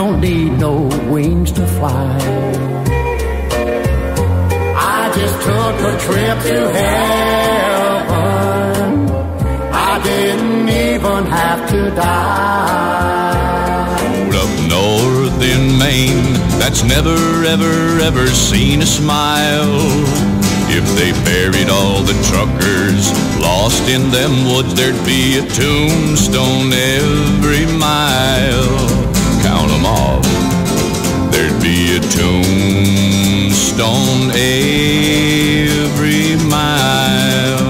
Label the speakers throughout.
Speaker 1: don't need no wings to fly. I just took a trip to heaven. I didn't even have to die.
Speaker 2: Up north in Maine, that's never, ever, ever seen a smile. If they buried all the truckers lost in them woods, there'd be a tombstone every mile. Count 'em off. There'd be a tombstone every mile.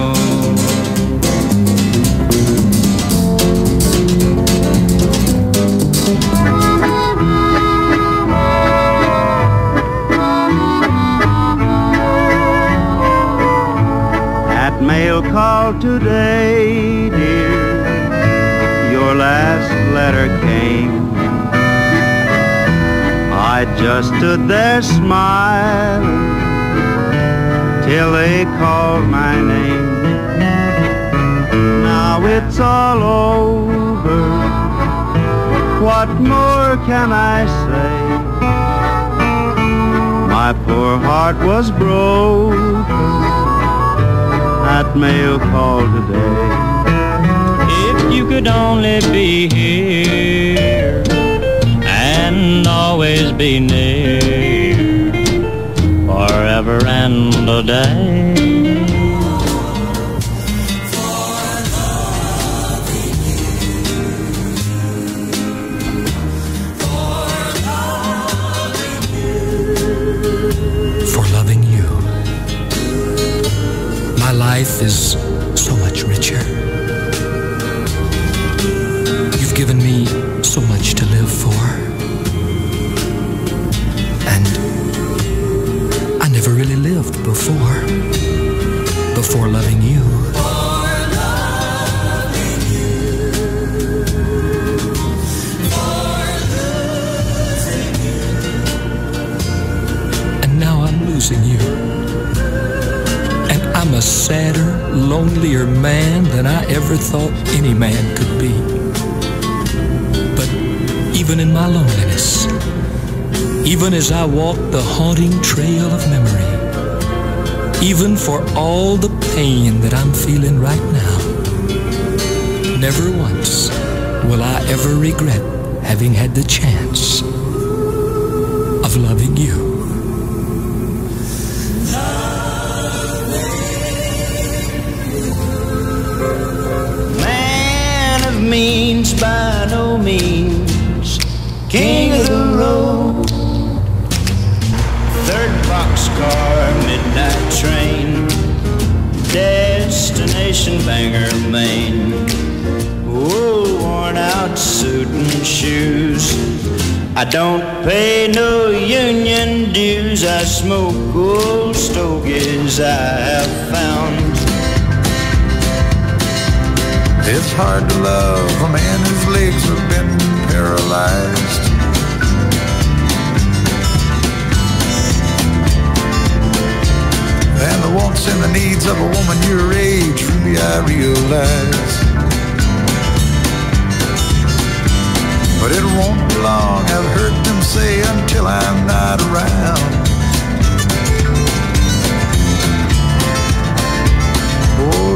Speaker 3: Mail call today, dear. Your last letter came. I just stood there smiling till they called my name. Now it's all over. What more can I say? My poor heart was broken. That mail call today. If you could only be here and always be near, forever and a day.
Speaker 4: Life is so much richer. You've given me so much to live for. And I never really lived before loving you. And now I'm losing you. I'm a sadder, lonelier man than I ever thought any man could be. But even in my loneliness, even as I walk the haunting trail of memory, even for all the pain that I'm feeling right now, never once will I ever regret having had the chance of loving you.
Speaker 3: Means by no means king of the road. Third boxcar, midnight train, destination Bangor, Maine. Oh, worn out suit and shoes. I don't pay no union dues. I smoke old stogies I have found.
Speaker 5: It's hard to love a man whose legs have been paralyzed. And the wants and the needs of a woman your age, really I realize. But it won't be long, I've heard them say, until I'm not around. Oh,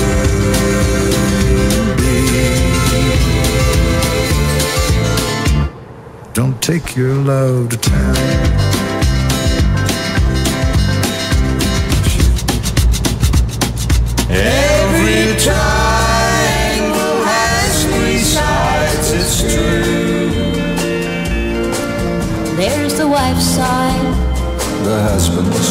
Speaker 5: don't take your love to town.
Speaker 3: Every triangle has three sides, it's true.
Speaker 6: There's the wife's side,
Speaker 7: the husband's,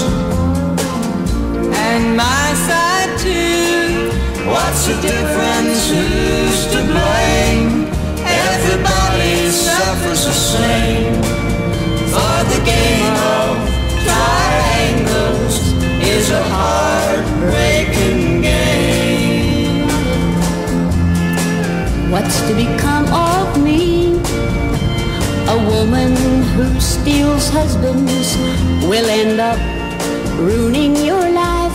Speaker 6: and my side too.
Speaker 3: What's the difference? Who's to blame? Everybody suffers the same. For the game of triangles is a heartbreaking game.
Speaker 6: What's to become of me? A woman who steals husbands will end up ruining your life.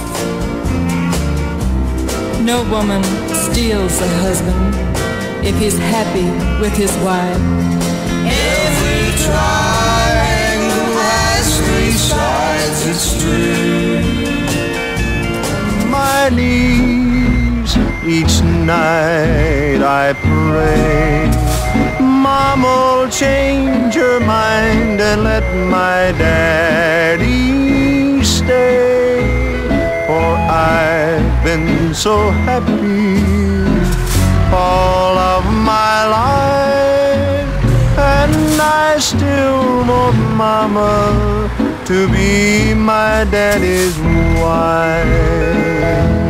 Speaker 8: No woman steals a husband if he's happy with his wife.
Speaker 3: Every
Speaker 5: triangle has three sides, it's true. My knees, each night I pray, Mama'll change her mind and let my daddy stay. For I've been so happy all of my life, and I still want Mama to be my daddy's wife.